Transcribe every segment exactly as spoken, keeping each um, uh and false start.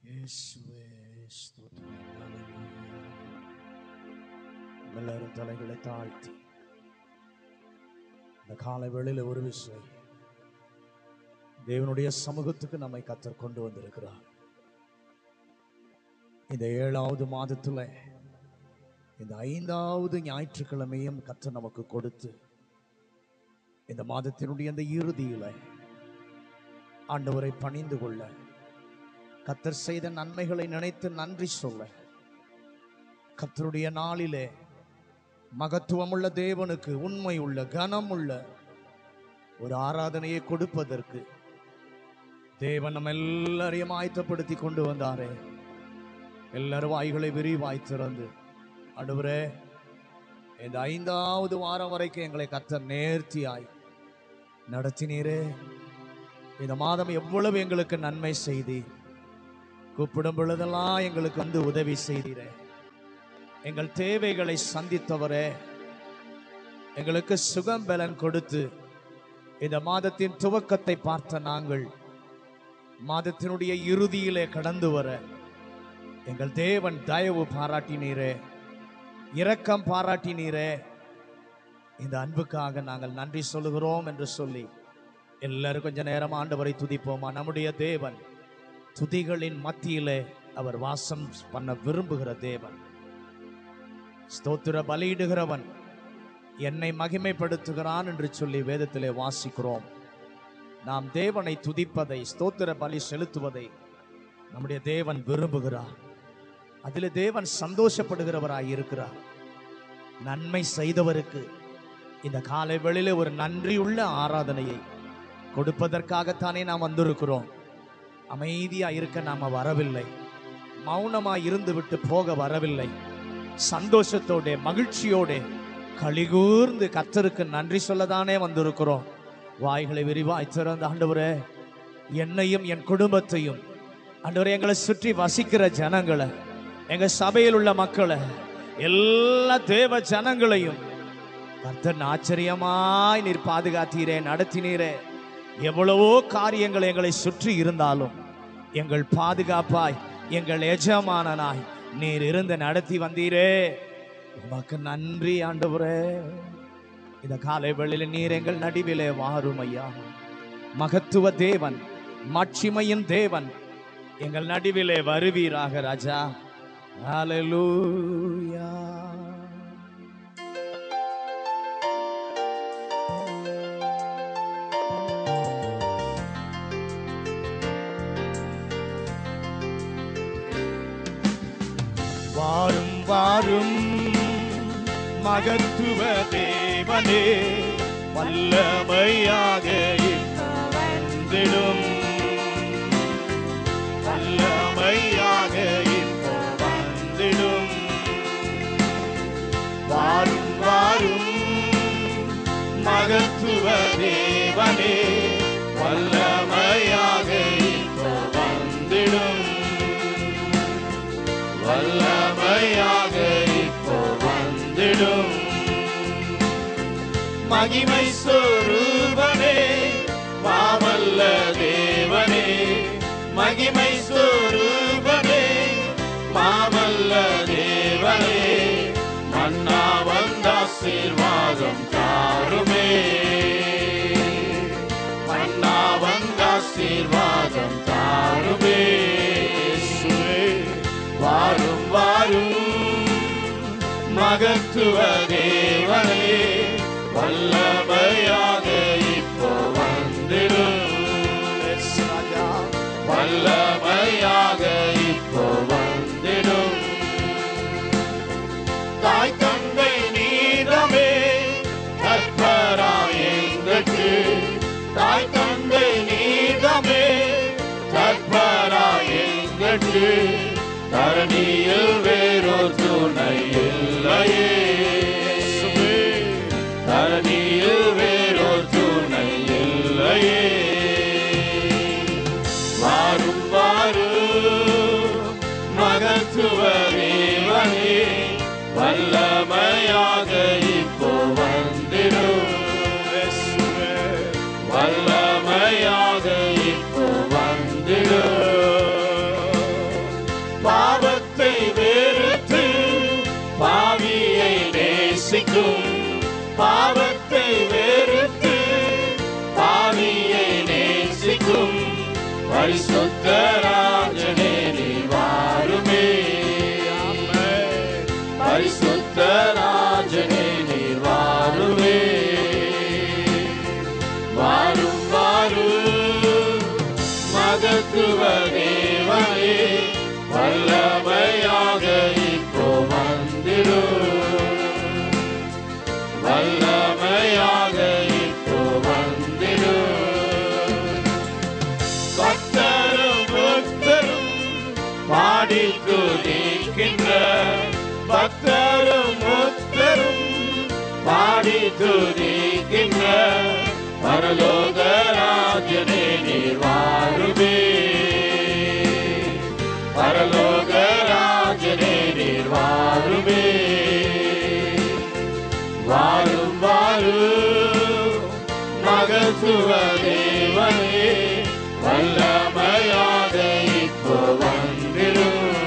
இயேசுவே ஸ்தோத்திரம். ஹல்லேலூயா. எல்லாரும் தலைகளை தாழ்த்தி இந்த காலை வேளையில ஒரு விஷயம் தேவனுடைய சமூகத்துக்கு நம்மை கர்த்தர் கொண்டு வந்திருக்கிறார். இந்த ஏழாவது மாதத்துல இந்த ஐந்தாவது ஞாயிற்றுக்கிழமையும் கர்த்தர் நமக்கு கொடுத்து இந்த மாதத்தினுடைய அந்த இறுதியில ஆண்டவரை பணிந்து கொள்ள, கர்த்தர் செய்த நன்மைகளை நினைத்து நன்றி சொல்ல, கர்த்தருடைய நாளிலே மகத்துவமுள்ள தேவனுக்கு உண்மை உள்ள கனம் உள்ள ஒரு ஆராதனையை கொடுப்பதற்கு தேவன் நம்ம எல்லாரையும் ஆயத்தப்படுத்தி கொண்டு வந்தாரே. எல்லாரும் வாய்களை விரிவாய் திறந்து, ஆண்டவரே இந்த ஐந்தாவது வாரம் வரைக்கும் எங்களை கர்த்தர் நேர்த்தியாய் நடத்தினீரே. இந்த மாதம் எவ்வளவு எங்களுக்கு நன்மை செய்தி, கூப்பிடும் பொழுதெல்லாம் எங்களுக்கு வந்து உதவி செய்தீரே. எங்கள் தேவைகளை சந்தித்தவரே, எங்களுக்கு சுகம் பலன் கொடுத்து இந்த மாதத்தின் துவக்கத்தை பார்த்த நாங்கள் மாதத்தினுடைய இறுதியிலே கடந்து வர எங்கள் தேவன் தயவு பாராட்டினீரே, இரக்கம் பாராட்டினீரே. இந்த அன்புக்காக நாங்கள் நன்றி சொல்லுகிறோம் என்று சொல்லி எல்லாரும் கொஞ்ச நேரம் ஆண்டவரை துதிப்போமா. நம்முடைய தேவன் துதிகளின் மத்தியிலே அவர் வாசம் பண்ண விரும்புகிற தேவன், ஸ்தோத்திர பலியிடுகிறவன், என்னை மகிமைப்படுத்துகிறான் என்று சொல்லி வேதத்திலே வாசிக்கிறோம். நாம் தேவனை துதிப்பதை, ஸ்தோத்திர பலி செலுத்துவதை நம்முடைய தேவன் விரும்புகிறார். அதில் தேவன் சந்தோஷப்படுகிறவராய் இருக்கிறார். நன்மை செய்தவருக்கு இந்த காலை வேளையிலே ஒரு நன்றியுள்ள ஆராதனையை கொடுப்பதற்காகத்தானே நாம் வந்திருக்கிறோம். அமைதியா இருக்க நாம வரவில்லை, மௌனமா இருந்து விட்டு போக வரவில்லை. சந்தோஷத்தோட மகிழ்ச்சியோட களிகூர்ந்து கர்த்தருக்கு நன்றி சொல்லதானே வந்திருக்கிறோம். வாய்களை விரிவாய் திறந்த, ஆண்டவரே என்னையும் என் குடும்பத்தையும், ஆண்டவரே எங்களை சுற்றி வசிக்கிற ஜனங்களை, எங்க சபையில் உள்ள மக்களை, எல்லா தேவ ஜனங்களையும் கர்த்தர் ஆச்சரியமாய் நீர் பாதுகாத்தீரே, நடத்தினீரே. எவ்வளவோ காரியங்கள் எங்களை சுற்றி இருந்தாலும் எங்கள் பாதுகாப்பாய், எங்கள் எஜமானனாய் நீர் இருந்து நடத்தி வந்தீரே. உமக்கு நன்றி ஆண்டவரே. இந்த காலை வேளையிலே நீர் எங்கள் நடுவிலே வாரும் ஐயா. மகத்துவ தேவன், மாட்சிமையின் தேவன், எங்கள் நடுவிலே வருவீராக ராஜா. ஹல்லேலூயா. வாரும் வாரும் மகத்துவ தேவனே, வல்லமையாக வந்திடும், வல்லமையாக இப்போ வந்திடும். வாரும் வாரும் மகத்துவ தேவனே, வல்லமையாக இப்போ வந்திடும், வல்லமையாக இப்போ வந்திடும். மகிமை சொரூபனே, மாவல்ல தேவனே, மகிமை சொரூபனே, மாவல்ல தேவனே, மன்னா வந்த ஆசீர்வாதம் தாருமே, மன்னா வந்த ஆசீர்வாதம் தாருமே. வாரும் வாரும் மகத்துவ தேவனே, வல்லமையாக இப்போ வந்திடும், வல்லமையாக இப்போ வந்திடும். தாய் தந்தை நீரமே கற்பராய் எங்களுக்கு, தாய் தந்தை நீரமே கற்பராய் எங்களுக்கு, தரணியில் வேறொரு துணை இல்லையே, தரணியில் வேறொரு துணை இல்லையே. வாரும் வாரும் மகத்துவ தேவனே, வல்லமையாக இப்போ வந்திடும், வல்லமையாக இப்போ வந்திடும். பரிசுத்த ராஜனே நீர் வாருமே, பரிசுத்த ராஜனே நீர் வாருமே. வாரும் வாரும் மகத்துவ தேவனே, வல்லமையாக இப்போ வந்திடும், வல்லமையாக இப்போ வந்திடும். பக்தரும் புத்தரும் பாடி துதிக்கின்ற, பக்தரும் புத்தரும் பாடி துதிக்கின்ற பரலோக ராஜனே நீர் வாருமே, பரலோக ராஜனே நீர் வாருமே. வாரும் வாரும் மகத்துவ தேவனே, வல்லமையாக இப்போ வந்திடும்,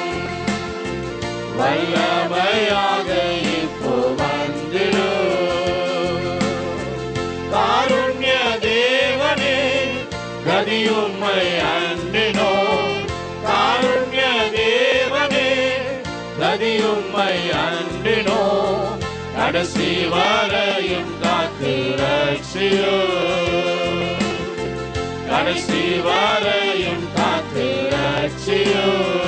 வல்லமையாக இப்போ வந்திடும். காருண்ய தேவனே கதியும்மை அண்டினோம், காருண்ய தேவனே கதியும்மை அண்டினோம். கடைசி வரையும் காத்து ரட்சியோ, கடைசி வரையும் காத்து ரட்சியோ.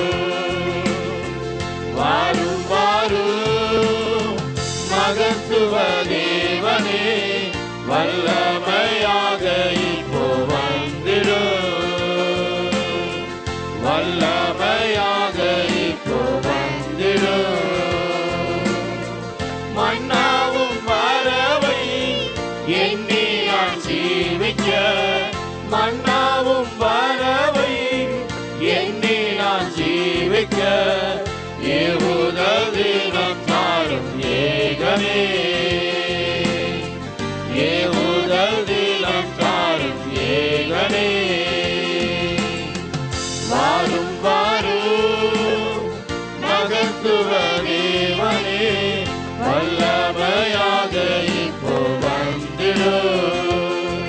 வாரும் வாரும் மகத்துவ தேவனே, வல்லமையாக இப்போ வந்திடும், வல்லமையாக இப்போ வந்திடும். மன்னாவும் வரவை எண்ணி நான் ஜீவிக்க, மன்னாவும் வரவை எண்ணி நான் ஜீவிக்க, ஏவுதல் தினம் தாரும் ஏகனே, ஏவுதல் தினம் தாரும் ஏகனே. வாரும் வாரும் மகத்துவ தேவனே, வல்லமையாக இப்போ வந்திடும்,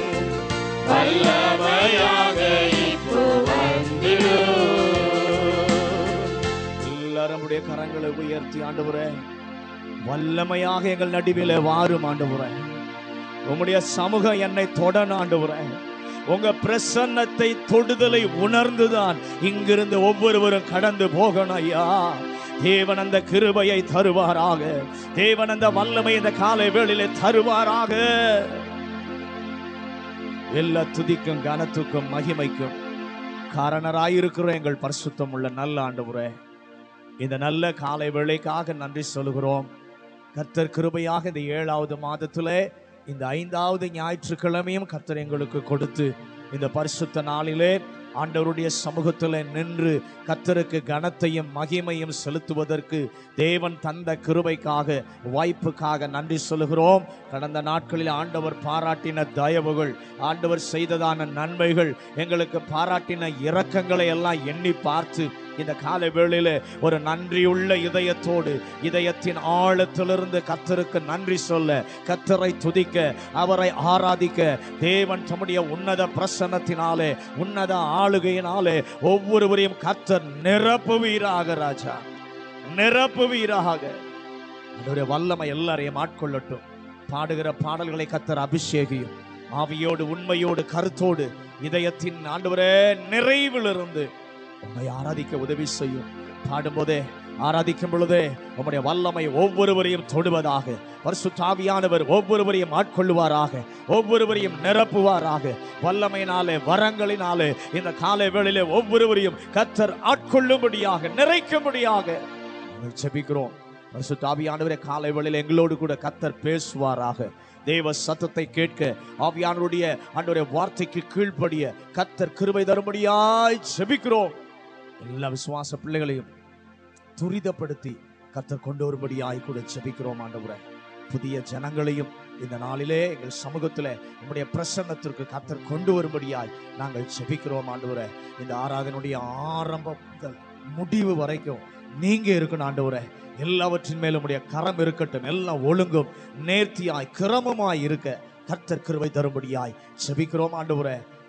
வல்லமையாக இப்போ வந்திடும். எல்லாரும் நம்முடைய கரங்களை உயர்த்தி ஆண்டவரே, வல்லமையாக எங்கள் நடுவிலே வாரும் ஆண்டவரே. உம்முடைய சமூகம் என்னை தொடன ஆண்டவரே. உங்க பிரசன்னத்தை தொடுதலை உணர்ந்துதான் இங்கிருந்து ஒவ்வொருவரும் கடந்து போகணும் ஐயா. தேவன் அந்த கிருபையை தருவாராக, தேவன் அந்த வல்லமை இந்த காலை வேளையிலே தருவாராக. எல்லா துதிக்கும் கனத்துக்கும் மகிமைக்கும் காரணராயிருக்கிற எங்கள் பரிசுத்தம் உள்ள நல்ல ஆண்டவரே, இந்த நல்ல காலை வேளைக்காக நன்றி சொல்கிறோம். கர்த்தர் கிருபையாக இந்த ஏழாவது மாதத்திலே இந்த ஐந்தாவது ஞாயிற்றுக்கிழமையும் கர்த்தர் எங்களுக்கு கொடுத்து இந்த பரிசுத்த நாளிலே ஆண்டவருடைய சமூகத்தில் நின்று கர்த்தருக்கு கனத்தையும் மகிமையும் செலுத்துவதற்கு தேவன் தந்த கிருபைக்காக வாய்ப்புக்காக நன்றி சொல்கிறோம். கடந்த நாட்களில் ஆண்டவர் பாராட்டின தயவுகள், ஆண்டவர் செய்ததான நன்மைகள், எங்களுக்கு பாராட்டின இரக்கங்களை எல்லாம் எண்ணி பார்த்து இந்த காலை வேளையில ஒரு நன்றியுள்ள இதயத்தோடு இதயத்தின் ஆழத்திலிருந்து கர்த்தருக்கு நன்றி சொல்ல, கர்த்தரை துதிக்க, அவரை ஆராதிக்க தேவன் தம்முடைய உன்னத பிரசன்னத்தினாலே உன்னத ஆளுகையினாலே ஒவ்வொருவரையும் கர்த்தர் நிரப்புவீராக. ராஜா நிரப்புவீராக. அதோடைய வல்லமை எல்லாரையும் ஆட்கொள்ளட்டும். பாடுகிற பாடல்களை கர்த்தர் அபிஷேகியும், ஆவியோடு உண்மையோடு கருத்தோடு இதயத்தின் ஆண்டவரே நிறைவிலிருந்து உம்மை ஆராதிக்க உதவி செய்யும். பாடும்போதே ஆராதிக்கும் பொழுதே உம்முடைய வல்லமை ஒவ்வொருவரையும் தொடுவதாக, பரிசுத்த ஆவியானவர் ஒவ்வொருவரையும் ஆட்கொள்ளுவாராக, ஒவ்வொருவரையும் நிரப்புவாராக. வல்லமையினாலே வரங்களினாலே இந்த காலை வேளையிலே ஒவ்வொருவரையும் கர்த்தர் ஆட்கொள்ளும்படியாக, நிறைக்கும்படியாக நாங்கள் ஜெபிக்கிறோம். பரிசுத்த ஆவியானவரே, காலை வேளையிலே எங்களோடு கூட கர்த்தர் பேசுவாராக. தேவ சத்தத்தை கேட்க, ஆவியானவருடைய ஆண்டவருடைய வார்த்தைக்கு கீழ்ப்படிய கர்த்தர் கிருபை தரும்படியாய் ஜெபிக்கிறோம். எல்லா விசுவாச பிள்ளைகளையும் துரிதப்படுத்தி கர்த்தர் கொண்டு வரும்படியாய் கூட ஜெபிக்கிறோம். ஆண்டவரே, புதிய ஜனங்களையும் இந்த நாளிலே எங்கள் சமூகத்தில் உங்களுடைய பிரசன்னத்திற்கு கர்த்தர் கொண்டு வரும்படியாய் நாங்கள் ஜெபிக்கிறோம். ஆண்டவரே, இந்த ஆராதனுடைய ஆரம்பம் முதல் முடிவு வரைக்கும் நீங்க இருக்கணும். ஆண்டவரே, எல்லாவற்றின் மேலும் உடைய கரம் இருக்கட்டும். எல்லாம் ஒழுங்கும் நேர்த்தியாய் கிரமமாய் இருக்க கர்த்தர் கிருபை தரும்படியாய் ஜெபிக்கிறோம். ஆண்டவரே,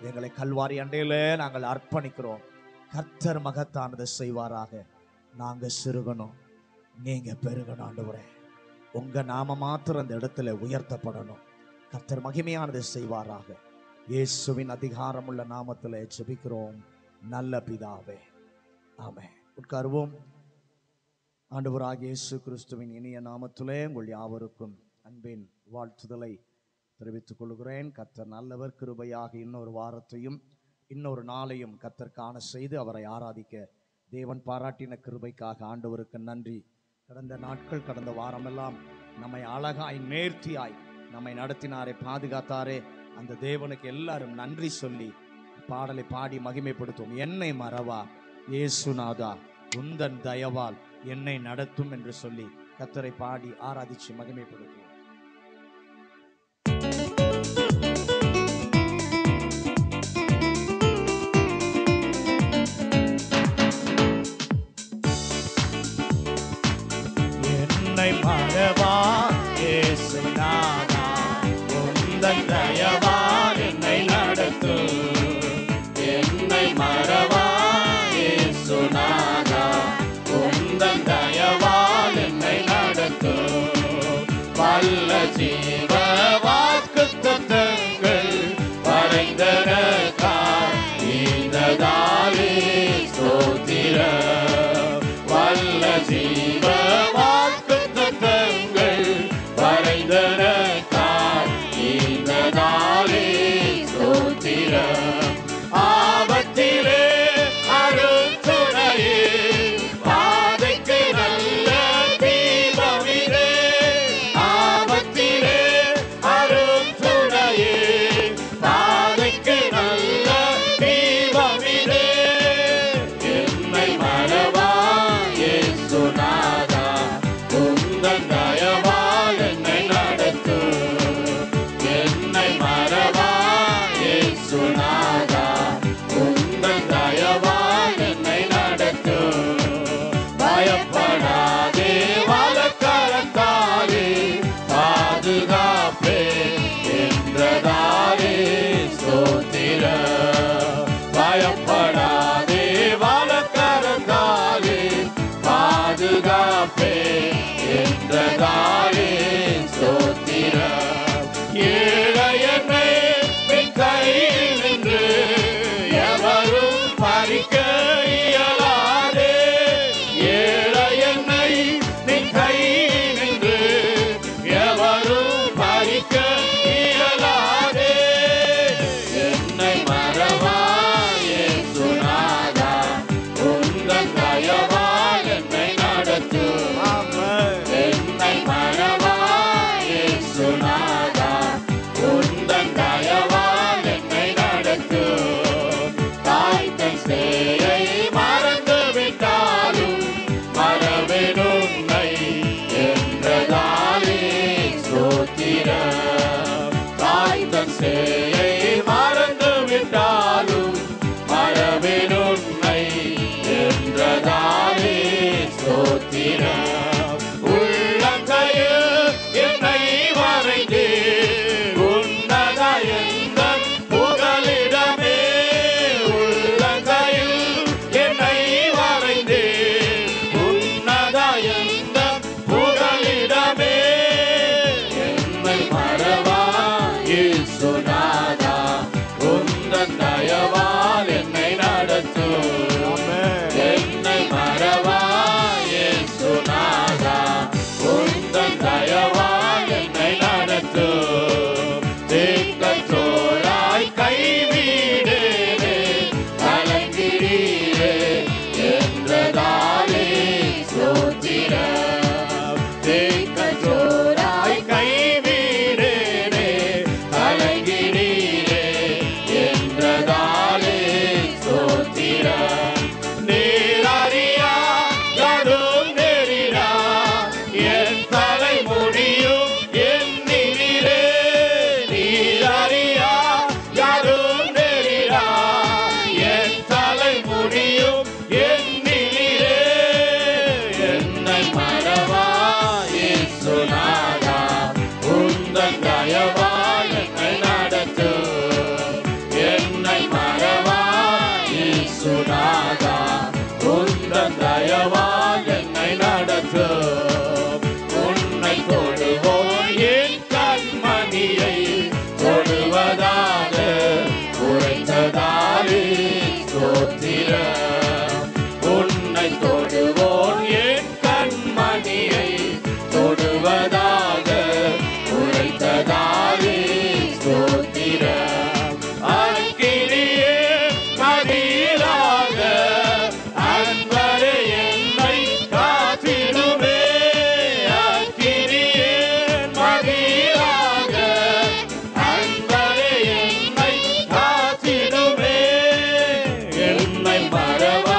எங்களை கல்வாரி அண்டையில நாங்கள் அர்ப்பணிக்கிறோம். கர்த்தர் மகத்தானதை செய்வாராக. நாங்க சிறுகணும், நீங்க பெருகணும் ஆண்டவரே. உங்க நாம மாத்திரம் அந்த இடத்துல உயர்த்தப்படணும். கர்த்தர் மகிமையானதை செய்வாராக. இயேசுவின் அதிகாரமுள்ள நாமத்தில் ஜெபிக்கிறோம் நல்ல பிதாவே, ஆமென். உட்காருவோம். ஆண்டவராகிய இயேசு கிறிஸ்துவின் இனிய நாமத்திலே உங்கள் யாவருக்கும் அன்பின் வாழ்த்துதலை தெரிவித்துக் கொள்கிறேன். கர்த்தர் நல்லவர். கிருபையாக இன்னொரு வாரத்தையும் இன்னொரு நாளையும் கர்த்தர் காண செய்து அவரை ஆராதிக்க தேவன் பாராட்டின கிருபைக்காக ஆண்டவருக்கு நன்றி. கடந்த நாட்கள், கடந்த வாரமெல்லாம் நம்மை அழகாய் நேர்த்தியாய் நம்மை நடத்தினாரே, பாதுகாத்தாரே. அந்த தேவனுக்கு எல்லாரும் நன்றி சொல்லி பாடலை பாடி மகிமைப்படுத்தும். என்னை மறவா இயேசுநாதா, உந்தன் தயவால் என்னை நடத்தும் என்று சொல்லி கர்த்தரை பாடி ஆராதிச்சு மகிமைப்படுத்தும். என்னை மறவா இயேசுநாதா, உந்தன் தயவால் என்னை நடத்தும். என்னை மறவா இயேசுநாதா, உந்தன் தயவால் என்னை நடத்தும். வல்ல ஜீவ வாக்குத்தத்தங்கள் வரைந்தனக்காய் ஈந்ததாலே ஸ்தோத்திரம். வல்ல ஜீவ வாக்குத்தத்தங்கள் வரைந்தனக்காய் ஈந்ததாலே ஸ்தோத்திரம். ஆபத்திலே அருந்துணையே, பாதைக்கு நல்ல தீபமிலே. ஆபத்திலே அருந்துணையே, பாதைக்கு நல்ல தீபமிலே. என்னை மறவா இயேசுநாதா, ஸ்தோத்திரம். உன்னை தொடுவோன் என் கண்மணியை தொடுவதாக உரைத்ததாலே ஸ்தோத்திரம். அக்கினியே மதிலாக அன்பரே என்னை காத்திடுமே. அக்கினியே மதிலாக அன்பரே என்னை காத்திடுமே. என்னை மறவா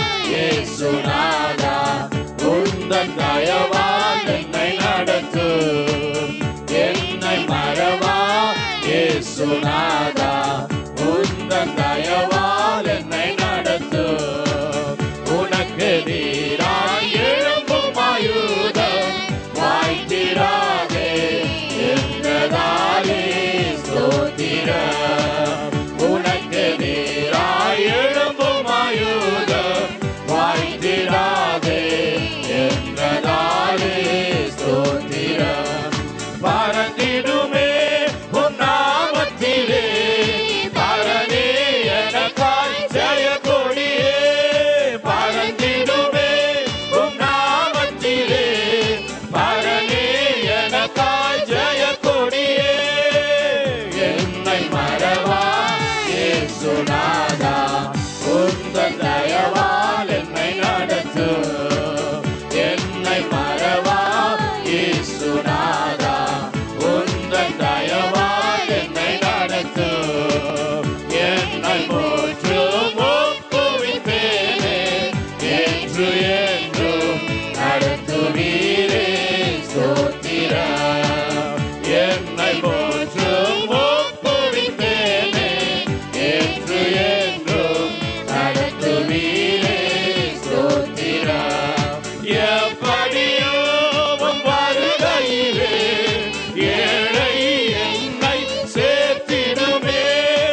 இயேசுநாதா, உந்தன் தயவால் என்னை நடத்தும். என்னை மறவா இயேசுநாதா, உந்தன் தயவால் என்னை நடத்தும். உனக்கு நீராய் எழும்பும் ஆயுதம் வாய்த்திராதே என்றதாலே ஸ்தோத்திரம். உனக்கு நீராய் எழும்பும் ஆயுதம் வாய்த்திராதே என்றதாலே ஸ்தோத்திரம். பறந்திடுமே உன் நாமத்திலே, பரனே எனக்காய் ஜெய கொடியே. பறந்திடுமே உன் நாமத்திலே, பரனே எனக்காய் ஜெய கொடியே. என்னை மறவா இயேசுநாதா, உந்தன் தயவால் என்னை நடத்தும். என்னை மறவா இயேசுநாதா, உந்தன் தயவால் என்னை நடத்தும். என்னை போற்றும் ஒப்புவிப்பேனே, என்று என்றும் நடத்துவீரே ஸ்தோத்திரம். என்னை போற்றும் ஒப்புவிப்பேனே, என்று என்றும் நடத்துவீரே ஸ்தோத்திரம். எப்படியோ உம் வருகையிலே ஏழை என்னை சேர்த்திடுமே.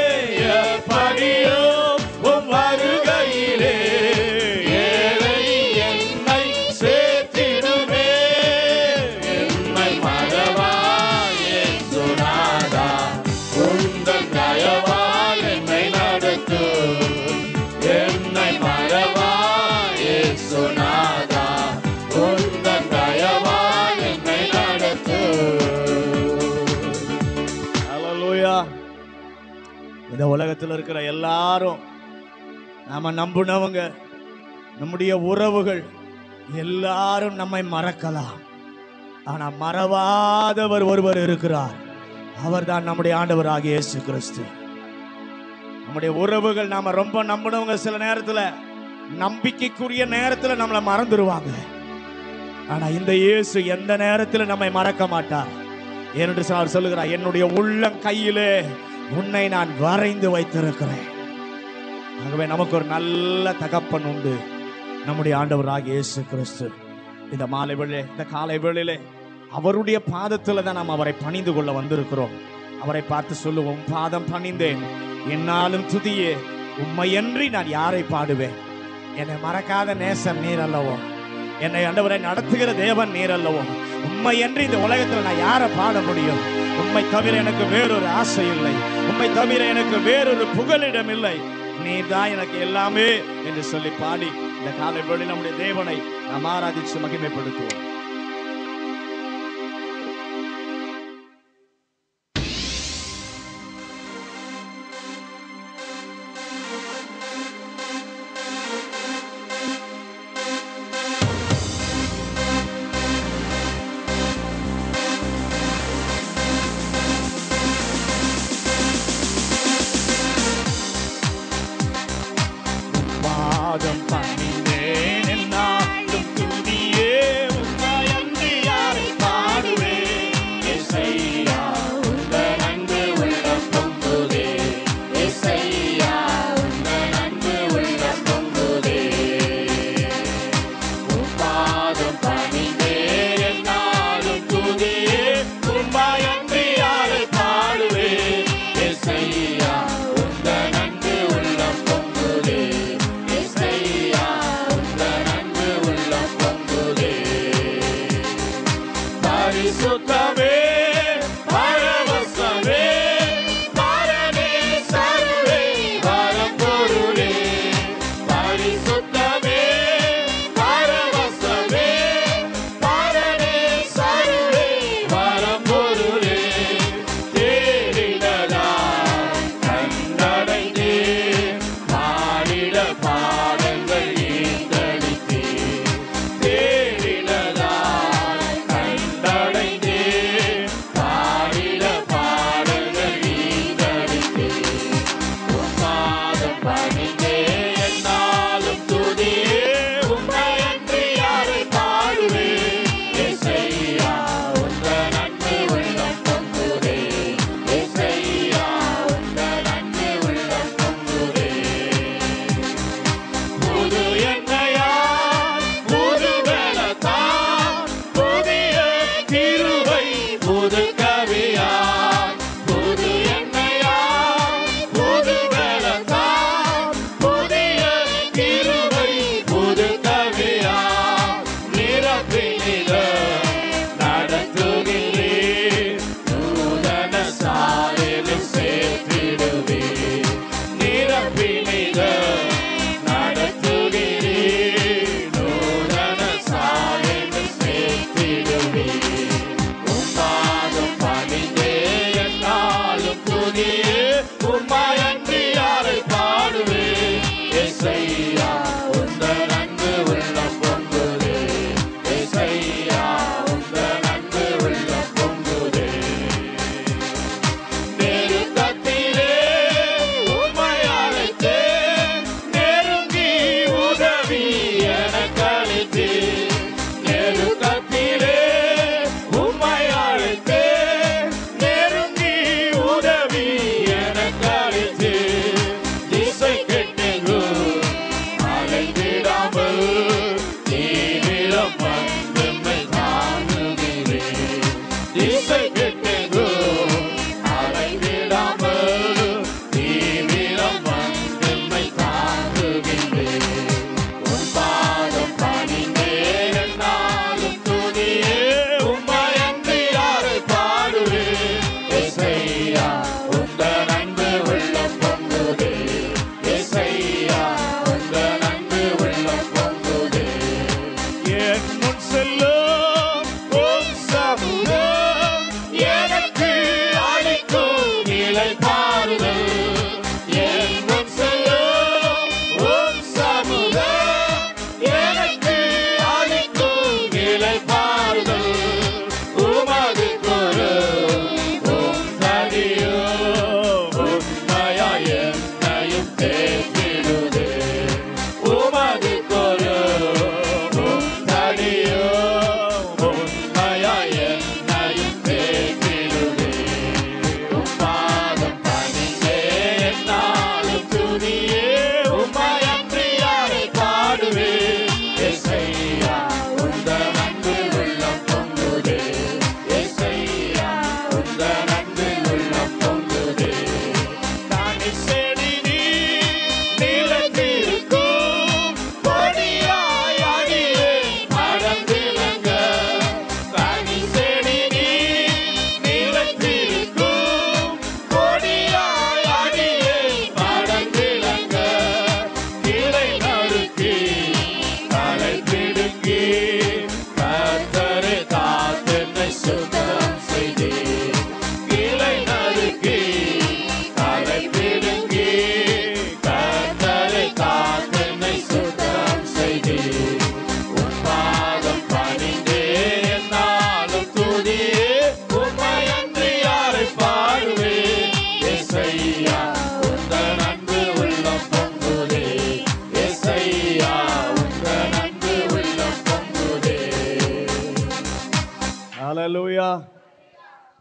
எப்படியோ உம் வருகையிலே ஏழை என்னை சேர்த்திடுமே. என்னை மறவா இயேசுநாதா, உந்தன் தயவால் என்னை நடத்தும். என்னை மறவா இயேசுநாதா, உந்தன் தயவால் என்னை நடத்தும். ஹல்லேலூயா. இந்த உலகத்தில் இருக்கிற எல்லாரும் நாம நம்புனவங்க, நம்முடைய உறவுகள் எல்லாரும் நம்மை மறக்கலாம். ஆனா மறவாதவர் ஒருவர் இருக்கிறார். அவர்தான் நம்முடைய ஆண்டவராகிய இயேசு கிறிஸ்து. நம்முடைய உறவுகள் நாம ரொம்ப நம்பினவங்க சில நேரத்துல நம்பிக்கைக்குரிய நேரத்துல நம்மளை மறந்துடுவாங்க. ஆனா இந்த இயேசு எந்த நேரத்தில் நம்மை மறக்க மாட்டார். ஏனென்று அவர் சொல்லுகிறார், என்னுடைய உள்ளம் கையிலே உன்னை நான் வரைந்து வைத்திருக்கிறேன். ஆகவே நமக்கு ஒரு நல்ல தகப்பன் உண்டு, நம்முடைய ஆண்டவராகிய இயேசு கிறிஸ்து. இந்த மாலை வேளை, இந்த காலை வேளையிலே அவருடைய பாதத்தில் தான் நாம் அவரை பணிந்து கொள்ள வந்திருக்கிறோம். அவரை பார்த்து சொல்லுவோம், பாதம் பணிந்தேன், என்னாலும் துதியே, உம்மையன்றி நான் யாரை பாடுவேன். என்னை மறக்காத நேசம் நீர் அல்லவோ, என்னை ஆண்டவரை நடத்துகிற தேவன் நீர் அல்லவோ. உம்மையன்றி இந்த உலகத்தில் நான் யாரை பாட முடியும்? உம்மை தவிர எனக்கு வேறொரு ஆசை இல்லை, உம்மை தவிர எனக்கு வேறொரு புகலிடம் இல்லை, நீர் தான் எனக்கு எல்லாமே என்று சொல்லி பாடி இந்த காலை வேளையில் நம்முடைய தேவனை நாம் ஆராதித்து மகிமைப்படுத்துவோம். பாதம் பணிந்தேன், என்னாலும் துதியே, உம்மையன்றி யாரை பாடுவேன். இயேசையா, உந்தன் அன்பு உள்ளம் பொங்குதே. இயேசையா, உந்தன் அன்பு உள்ளம் பொங்குதே. உம் பாதம் பணிந்தேன், என்னாலும் துதியே, உம்மையன்றி யாரை பாடுவேன். இயேசையா, உந்தன் அன்பு உள்ளம் பொங்குதே. இயேசையா,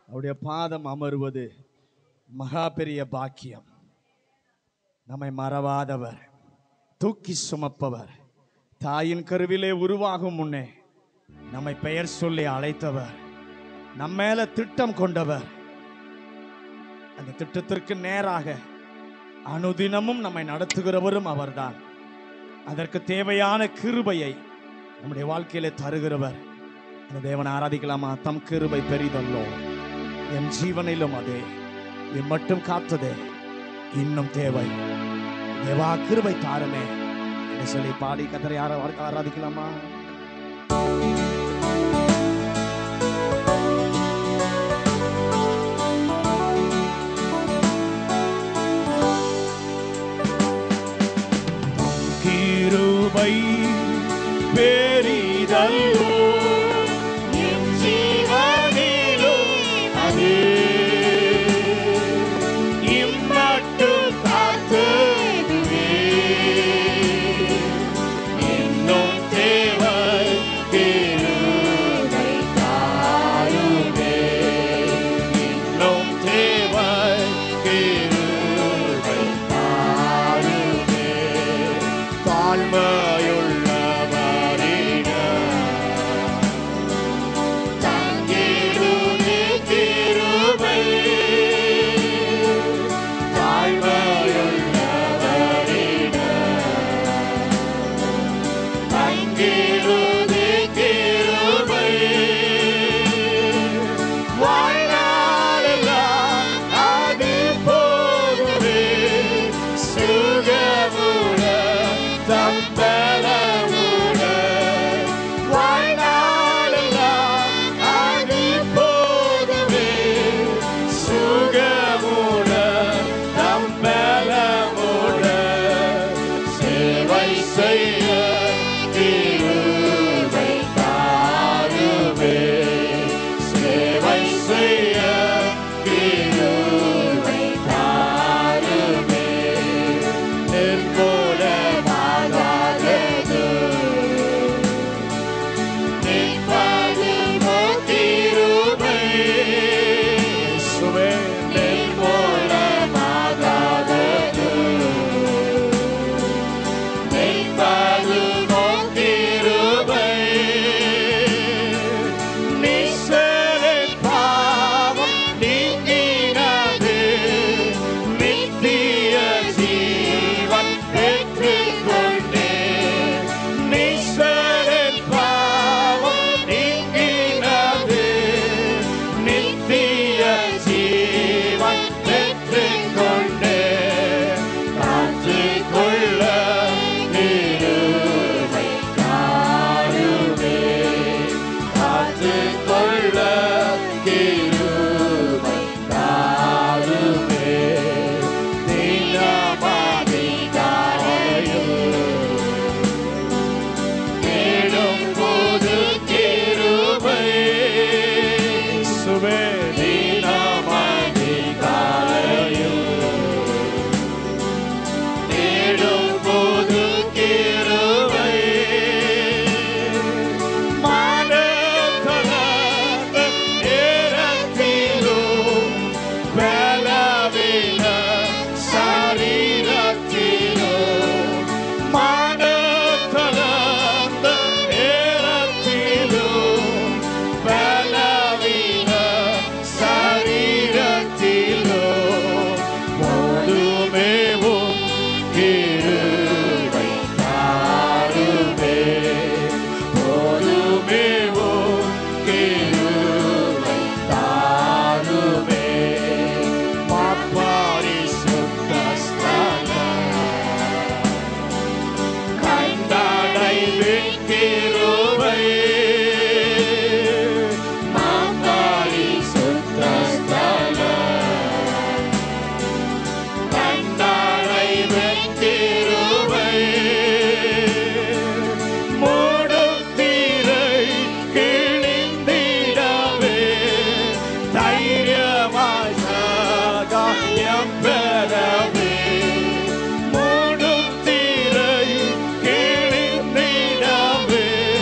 அவருடைய பாதம் அமர்வது மகா பெரிய பாக்கியம். நம்மை மறவாதவர், தூக்கி சுமப்பவர், தாயின் கருவிலே உருவாகும் முன்னே நம்மை பெயர் சொல்லி அழைத்தவர், நம்ம மேல திட்டம் கொண்டவர், அந்த திட்டத்திற்கு நேராக அனுதினமும் நம்மை நடத்துகிறவரும் அவர்தான். அதற்கு தேவையான கிருபையை நம்முடைய வாழ்க்கையிலே தருகிறவர். அந்த தேவனை ஆராதிக்கலாமா? தம் கிருபை பெரிதல்லோ, என் ஜீவனிலும் அதே, என் மட்டும் காத்ததே இன்னும் தேவை, தேவா கிருபை தாருமே என்று சொல்லி பாடி கர்த்தரை ஆராதிக்கலாமா? கிருபை பெரிதல்லோ, என் ஜீவனிலும் அதே, இம்மட்டும் காத்ததுவே இன்னும் தேவை, கிருபை தாருமே இன்னும் தேவை, கிருபை தாருமே. தாழ்மையுள்ளவரிடம் தங்கிடுமே கிருபை, தாழ்மையுள்ளவரிடம் தங்கிடுமே கிருபை. வாழ்நாளெல்லாம் அது போதுமே, சுகமுடன் தம்பலமுடன். வாழ்நாளெல்லாம் அது போதுமே, சுகமுடன் தம்பலமுடன். சேவை செய்ய கிருபை தாருமே, சேவை செய்ய கிருபை தாருமே. நிர்மூலமாகாதது நிற்பதுமோ கிருபை, சுவே நிர்மூலமாகாதது நிற்பதுமோ கிருபை. நிசரின் பாவம் நீங்கினது, நித்திய ஜீவன் பெற்றுக்கொண்டேன். நிசரின் பாவம் நீங்கினது, நித்திய ஜீவன் பெற்றுக்கொண்டேன். காத்துக்கொள்ள கிருபை தாருமே, காத்துக்கொள்ள கிருபை தாருமே. தினமதிகாலையில் தேடும் போது கிருபை, சுவே தினமதிகாலையில் தேடும் போது கிருபை. மனக்கலந்த நேரத்திலும் பலவீன சரீரத்திலும், மனக்கலந்த நேரத்திலும் பலவீன சரீரத்திலும் போதுமேவும் கிருபை தாருமே, போதுமேவும் கிருபை தாருமே. மாப்பரிசுத்த ஸ்தலம் கண்டடைவேன் கிருபை, மாப்பரிசுத்த ஸ்தலம் கண்டடைவேன் கிருபை. மூடும் திரை கிழிந்திடவே, தைரியமாய் சகாயம் பெறவே. மூடும் திரை கிழிந்திடவே,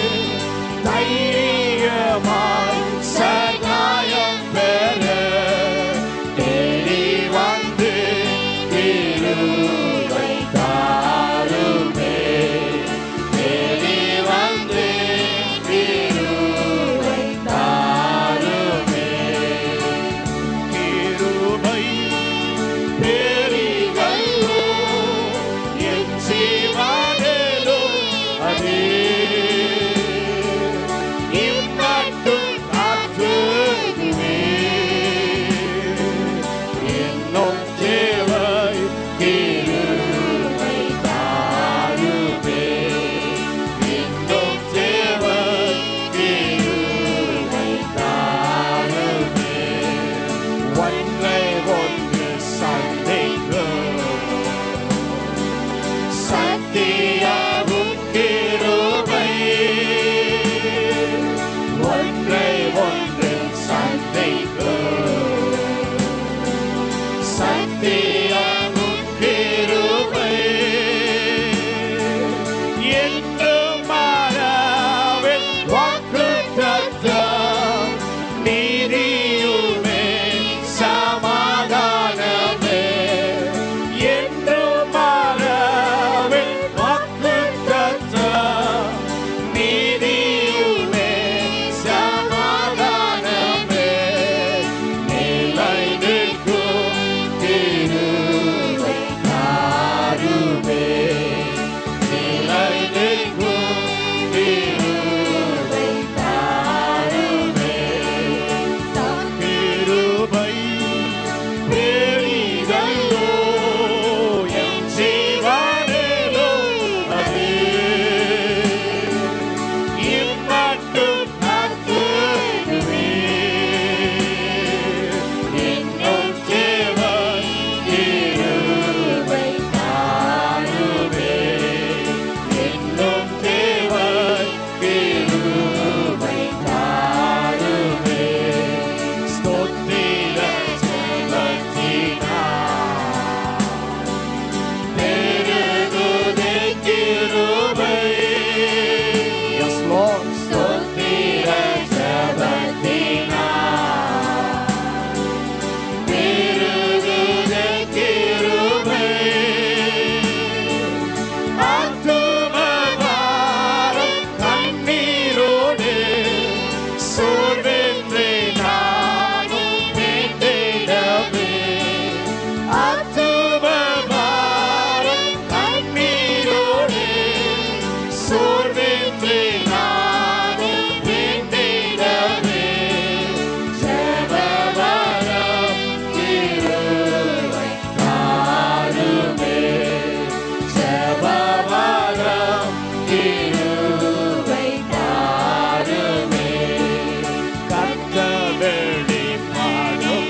கிருபை தாருமே. கர்த்தர் வெளிப்படும்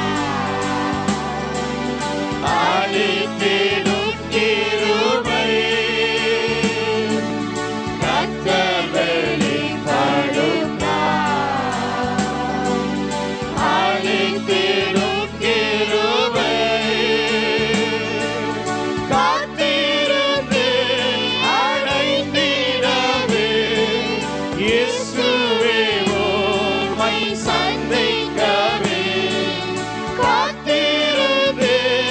அளித்திடும் கிருபை. கர்த்தர் வெளிப்படும் அளித்திடும் கிருபை. காத்திருந்து அடைந்திடவே இயேசுவே உம்மை சந்திக்கவே. காத்திருந்து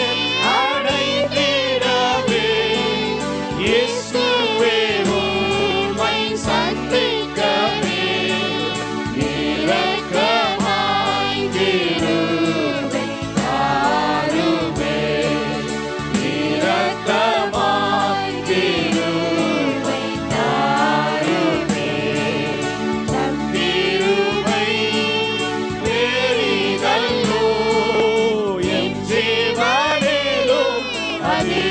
அடைந்திடவே இயேசுவே உம்மை சந்திக்கவே. இரக்கமாய் கிருபை தாருமே. இரக்கமாய் கிருபை தாருமே. தம் கிருபை பெரிதல்லோ என் ஜீவனிலும் அதே.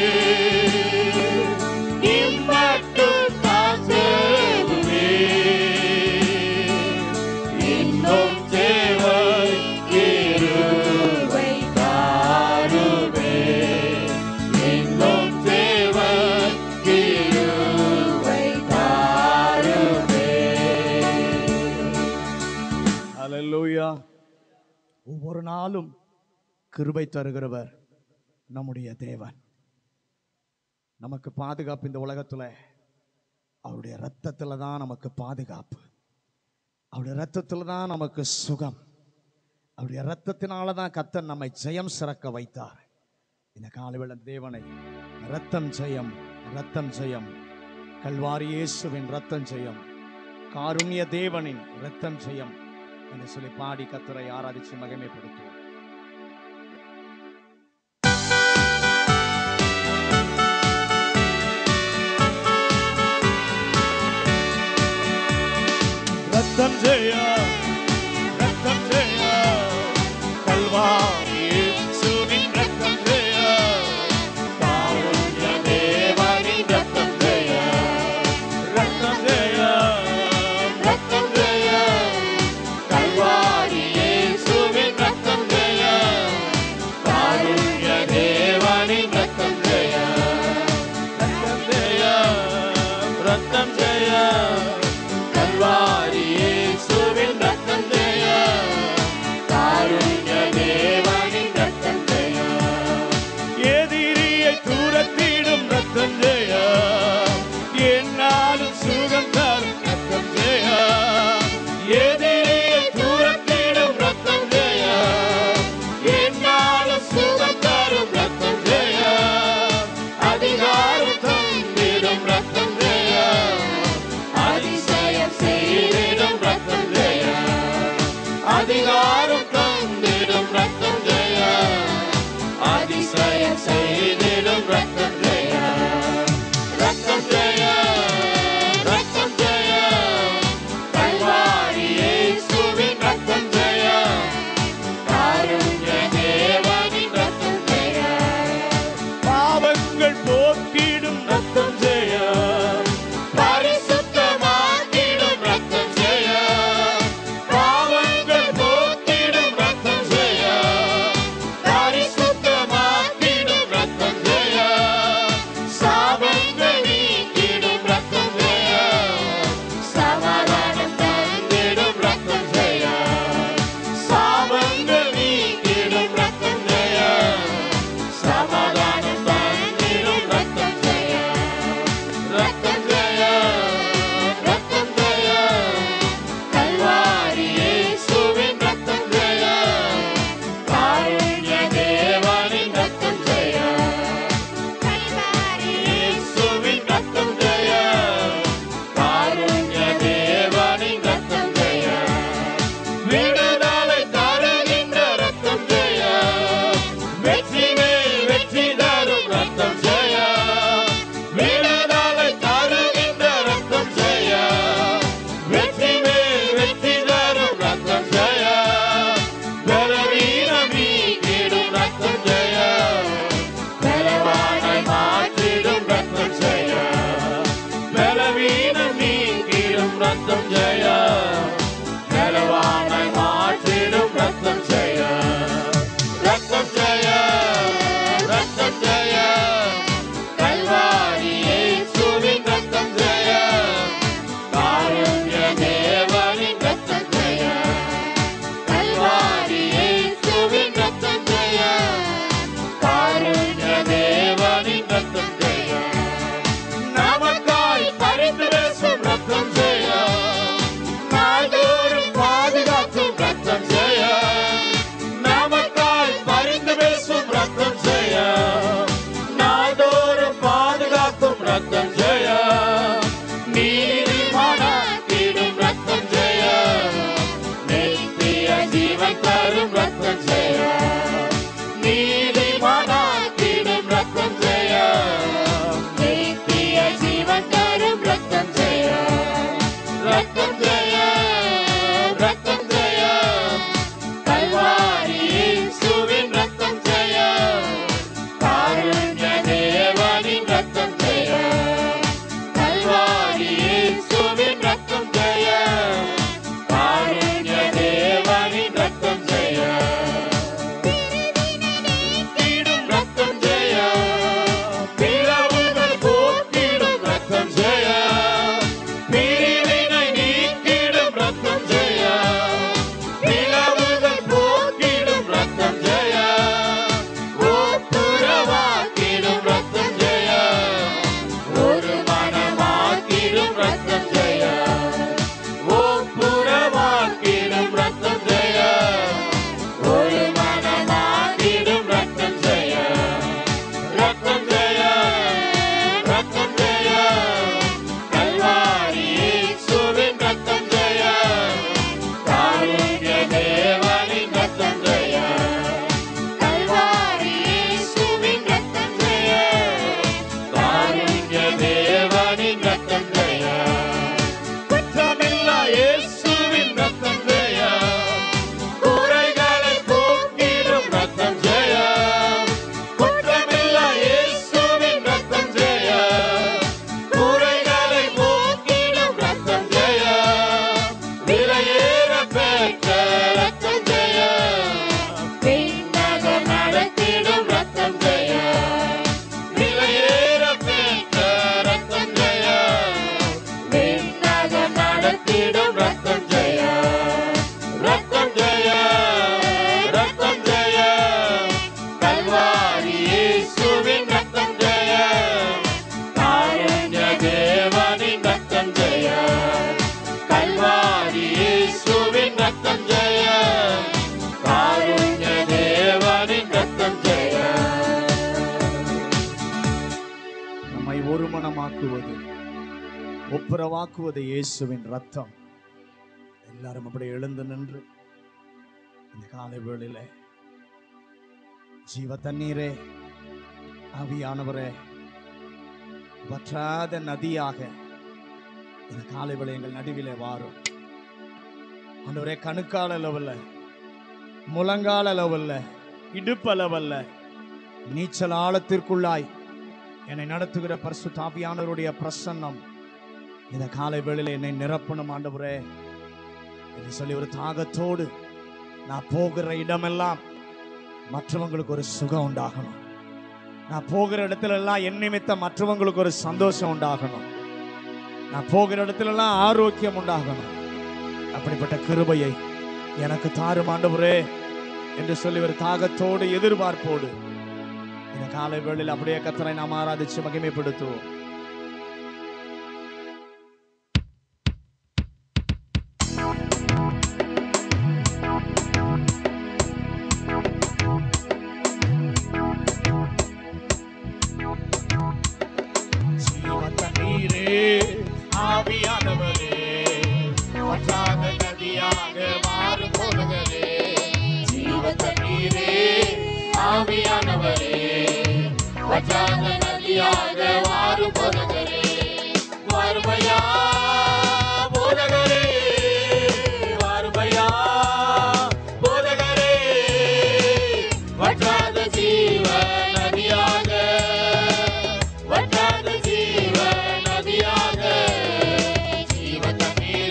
இம்மட்டும் காத்ததுமே இன்னும் தேவை கிருபை தாருமே. இன்னும் தேவை கிருபை தாருமே. ஹல்லேலூயா. ஒவ்வொரு நாளும் கிருபை தருகிறவர் நம்முடைய தேவன். நமக்கு பாதுகாப்பு இந்த உலகத்துல அவருடைய ரத்தத்துல தான் நமக்கு பாதுகாப்பு. அவருடைய ரத்தத்துல தான் நமக்கு சுகம். அவருடைய ரத்தத்தினால தான் கர்த்தர் நம்மை ஜெயம் சிறக்க வைத்தார். இந்த காலவேளை தேவனை ரத்தம் ஜெயம், ரத்தம் ஜெயம், கல்வாரி இயேசுவின் ரத்தம் ஜெயம், காருண்ய தேவனின் ரத்தம் ஜெயம் என்று சொல்லி பாடி கர்த்தரை ஆராதிச்சு மகிமைப்படுத்துவோம். ரத்தம் ஜெயம், ரத்தம் ஜெயம், கல்வாரி இயேசுவின் ரத்தம் ஜெயம், காருண்ய தேவனின் ரத்தம் ஜெயம். ரத்தம் ஜெயம், ரத்தம் ஜெயம், கல்வாரி இயேசுவின் ரத்தம் ரத்தம் ஜெயம், பலவானாய் மாற்றிடும் ரத்தம் ஜெயம், ரத்தம் ஜெயம், ரத்தம் ஜெயம், கல்வாரி இயேசுவின் ரத்தம் ஜெயம், காருண்ய தேவனின் ரத்தம் ஜெயம், கல்வாரி இயேசுவின் ரத்தம் ஜெயம், காருண்ய தேவனின் ரத்தம் ஜெயம், நமக்காய் பரிந்து பேசும் ரத்தம் ஜெயம், நாள்தோறும் பாதுகாக்கும் ரத்தம் ஜெயம், நமக்காய் பரிந்து பேசும் ரத்தம் ஜெயம், நாள்தோறும் பாதுகாக்கும் ரத்தம் ஜெயம், நீதிமானாக்கிடும் ரத்தம் ஜெயம், நித்திய ஜீவன் தரும் ரத்தம் ஜெயம், நீதிமானாக்கிடும் ரத்தம் ஜெயம், நித்திய ஜீவன் தரும் ரத்தம் ஜெயம், ரத்தம் ஜெயம், ரத்தம் ஜெயம், கல்வாரி இயேசுவின் ரத்தம் ஜெயம், காருண்ய தேவனின் ரத்தம் ஜெயம், கல்வாரி இயேசுவின் ரத்தம் ஜெயம், காருண்ய தேவனின் ரத்தம் ஜெயம், நீக்கிடும் ரத்தம் ஜெயம், பிளவுகள் போக்கிடும் ரத்தம் ஜெயம், பிரிவினை நீக்கிடும் ரத்தம் ஜெயம், பிளவுகள் போக்கிடும் ரத்தம் ஜெயம், ஒப்புரவாக்கிடும் ரத்தம் ஜெயம், ஒரு மனமாக்கிடும் ரத்தம் ஜெயம், ஒப்புரவாக்கிடும் ரத்தம் ஜெயம், ஒரு மனமாக்கிடும் ரத்தம் ஜெயம், ரத்தம் ஜெயம், ரத்தம் ஜெயம், கல்வாரி இயேசுவின் ரத்தம் ஜெயம், காருண்ய தேவனின் ரத்தம் ஜெயம், கல்வாரி இயேசுவின் ரத்தம் ஜெயம், காருண்ய தேவனின் ரத்தம் ஜெயம், குற்றமில்லா இயேசுவின் ரத்தம் ஜெயம், குறைகளை போக்கிடும் ரத்தம் ஜெயம், குற்றமில்லா இயேசுவின் ரத்தம் ஜெயம், குறைகளை போக்கிடும் ரத்தம் ஜெயம், விலையேற பெற்ற ரத்தம் ஜெயம், விண்ணக நடத்திடும் ரத்தம் ஜெயம், விலையேற பெற்ற ரத்தம் ஜெயம், விண்ணக நடத்திடும் ரத்தம் ஜெயம், ரத்தம் ஜெயம், ரத்தம் ஜெயம், கல்வாரி இயேசுவின் ரத்தம் ஜெயம், காருண்ய தேவனின் ரத்தம் ஜெயம், கல்வாரி இயேசுவின் ரத்தம் ஜெயம், காருண்ய தேவனின் ரத்தம் ஜெயம். நம்மை ஒருமனமாக்குவது, ஒப்புரவாக்குவது இயேசுவின் ரத்தம். எல்லாரும் அப்படி எழுந்து நின்று இந்த காலை வேளையில ஜீவ தண்ணீரே, ஆவியானவரே, வற்றாத நதியாக இந்த காலை வேளை எங்கள் நடுவிலே வாரும். ஆண்டவரே, கணுக்கால் அளவல்ல, முழங்கால் அளவல்ல, இடுப்பு அளவல்ல, நீச்சல் ஆழத்திற்குள்ளாய் என்னை நடத்துகிற பரிசுத்த ஆவியானவருடைய பிரசன்னம் இந்த காலை வேளையில என்னை நிரப்பணும் ஆண்டவரே என்று சொல்லி ஒரு தாகத்தோடு நான் போகிற இடமெல்லாம் மற்றவங்களுக்கு ஒரு சுகம் உண்டாகணும். நான் போகிற இடத்துல எல்லாம் என் நிமித்தம் மற்றவங்களுக்கு ஒரு சந்தோஷம் உண்டாகணும். நான் போகிற இடத்துல எல்லாம் ஆரோக்கியம் உண்டாகணும். அப்படிப்பட்ட கிருபையை எனக்கு தாரும் ஆண்டவரே என்று சொல்லி ஒரு தாகத்தோடு எதிர்பார்ப்போடு இந்த காலை வேளையில் அப்படியே கர்த்தரை நாம் ஆராதிச்சு மகிமைப்படுத்துவோம். ஆவியானவரே, வற்றாத நதியாக மாறும் போதுகளே, ஜீவ தண்ணீரே, ஆவியானவரே, வற்றாத நதியாக மாறும் போதுகளே, வாருமையா போதகரே, வாருமையா போதகரே, வற்றாத ஜீவ நதியாக, வற்றாத ஜீவ நதியாக, ஜீவ தண்ணீர்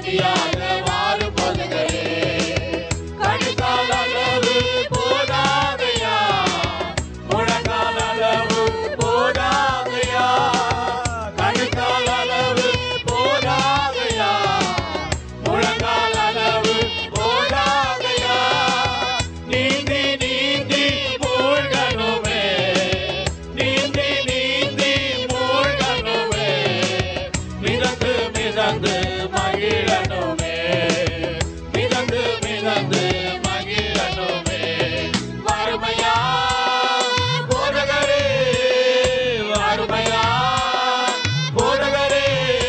நதியாக வாரும் போதகரே. கணுக்கால் அளவு போதாதையா, முழங்கால் அளவு போதாதையா, கணுக்கால் அளவு போதாதையா, முழங்கால் அளவு போதாதையா, நீந்தி நீந்தி மூழ்கணுமே, நீந்தி நீந்தி மூழ்கணுமே, மிதந்து மிதந்து மகிழணுமே, மிதந்து மிதந்து மகிழணுமே. வாருமையா போதகரே, வாருமையா போதகரே,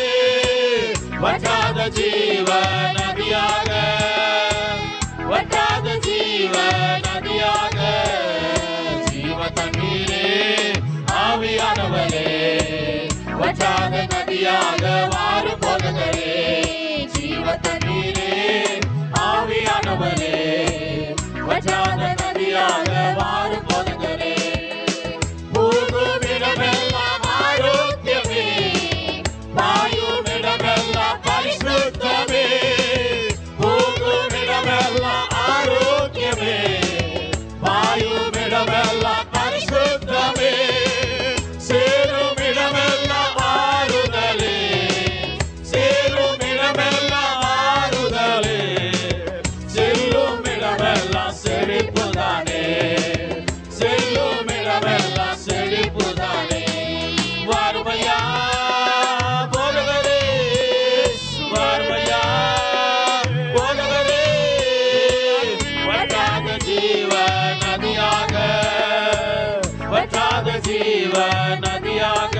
வற்றாத ஜீவ நதியாக, வற்றாத ஜீவ நதியாக, ஜீவ தண்ணீரே ஆவியானவரே, வற்றாத நதியாக வாரும் போதகரே, ஜீவ தண்ணீரே ஆவியானவரே, வற்றாத நதியாக வாரும் போதகரே. போகும் இடமெல்லாம் ஆரோக்கியமே, பாயும் இடமெல்லாம் பரிசுத்தமே, போகும் இடமெல்லாம் ஆரோக்கியமே, பாயும் இடமெல்லாம் பரிசுத்தமே, சேரும் இடமெல்லாம் ஆறுதலே, சேரும் இடமெல்லாம் ஆறுதலே, செல்லும் இடமெல்லாம் செழிப்புதானே, செல்லும் இடமெல்லாம் செழிப்புதானே. வாருமையா போதகரே, வாருமையா போதகரே, வற்றாத ஜீவ நதியாக, வற்றாத ஜீவ நதியாக,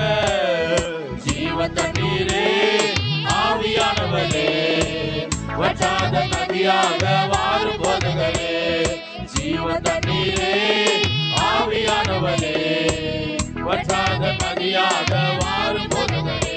ஜீவ தண்ணீரே ஆவியானவரே, வற்றாத நதியாக வாரும் போதகரே, ஜீவ தண்ணீரே ஆவியானவரே, வற்றாத நதியாக வாரும் போதகரே.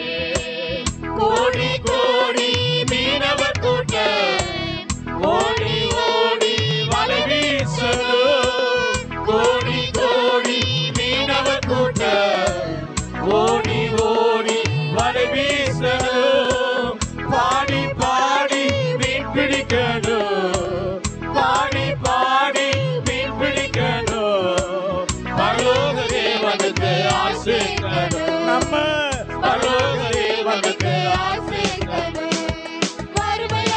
கோடி கோடி மீனவர் கூட்டம் ஓடி ஓடி வலை வீசலும், கோடி கோடி மீனவர் கூட்டம் ஓடி ஓடி வலை வீசலும், பாடி பாடி மீன் பிடிக்கணும், பாடி பாடி மீன் பிடிக்கணும், பரலோக தேவனுக்கு ஆசைக்கணும், நம்ம பரலோக தேவனுக்கு ஆசைக்கணும். வாருமையா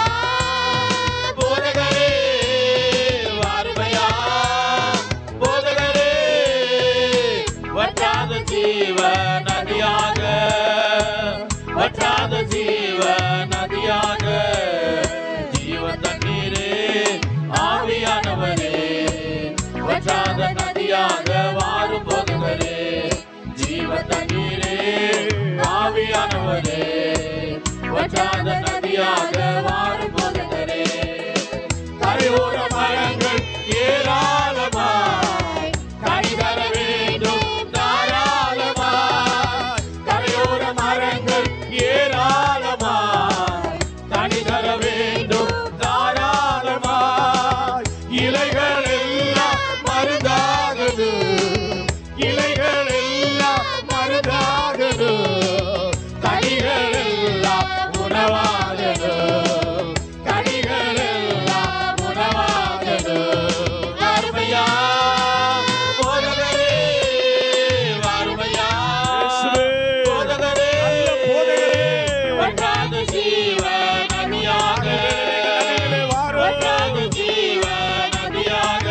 போதகரே, வாருமையா போதகரே, வற்றாத ஜீவ நதியாக, வற்றாத ஜீவ நதியாக, ஜீவ தண்ணீரே ஆவியானவரே, வற்றாத நதியாக வாரும் போதகரே, ஜீவ தண்ணீரே ஆவியானவரே, வற்றாத நதியாக வாரும் போதகரே. கரையோர மரங்கள் ஏராளமாய் கனி தர வேண்டும் தாராளமாய், கரையோர மரங்கள் ஏராளமாய் கனி தர வேண்டும் தாராளமாய், இலைகள் எல்லாம் மருந்தாகுது, இலைகள் எல்லாம் மருந்தாகுது, கனிகள் எல்லாம் உணவாகுது, கனிகள் எல்லாம் உணவாகுது. வாருமையா போதகரே, வாருமையா போதகரே, வற்றாத ஜீவ நதியாக, வற்றாத ஜீவ நதியாக,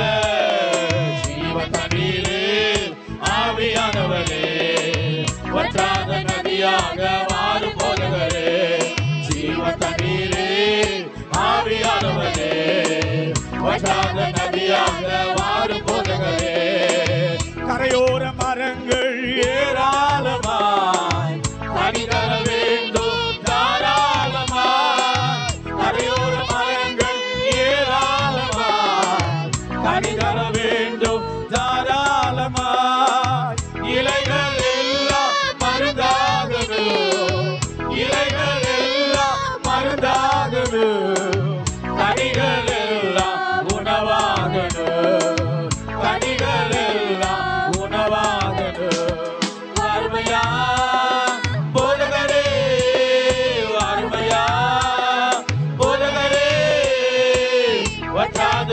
ஜீவ தண்ணீரே ஆவியானவரே, வற்றாத நதியாக வாரும் போதகரே, ஜீவ தண்ணீரே ஆவியானவரே, வற்றாத நதியாக வாரும் போதகரே. கரையோர மரங்கள் ஏராளமாய் கனி தர வேண்டும் தாராளமாய், கரையோர மரங்கள் ஏராளமாய் கனி தர வேண்டும் தாராளமாய், இலைகள் எல்லாம் மருந்தாகணும், இலைகள் எல்லாம் மருந்தாகணும், கனிகள் எல்லாம் உணவாகணும், கனிகள் எல்லாம் உணவாகணும்.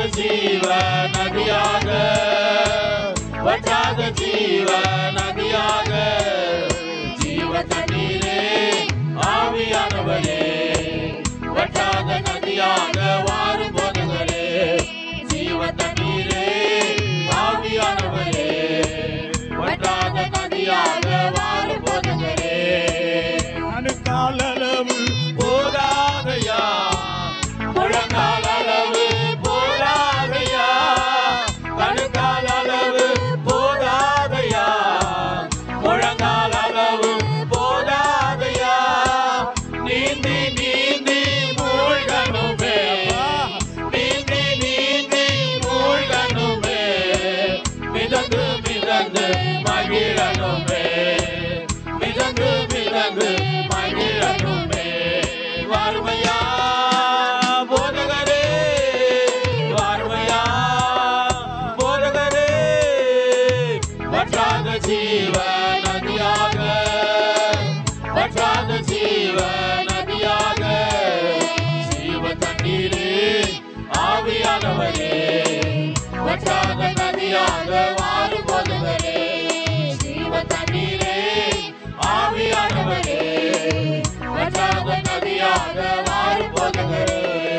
ஜீவ நதியாக வற்றாத ஜீவ நதியாக ஜீவ தண்ணீரே ஆவியானவரே வற்றாத நதியாக வாரும் போதகரே ஜீவ தண்ணீரே ஆவியானவரே வற்றாத நதியாக வாரும் போதகரே அணுக்காலளவு போதாதையா முழங்காலளவு போதாதையா கணுக்காலளவு போதாதையா முழங்காலளவு போதாதையா நீந்தி நீந்தி மூழ்கணுமே நீந்தி நீந்தி மூழ்கணுமே மிதந்து மிதந்து மகிழணுமே மிதந்து மிதந்து மகிழணுமே வாருமையா போதகரே வாருமையா போதகரே வற்றாத ஜீவ நதியாக வற்றாத ஜீவ நதியாக ஜீவ தண்ணீரே ஆவியானவரே வற்றாத நதியாக வாரும் போதகரே ஜீவ தண்ணீரே ஆவியானவரே வற்றாத நதியாக வாரும் போதகரே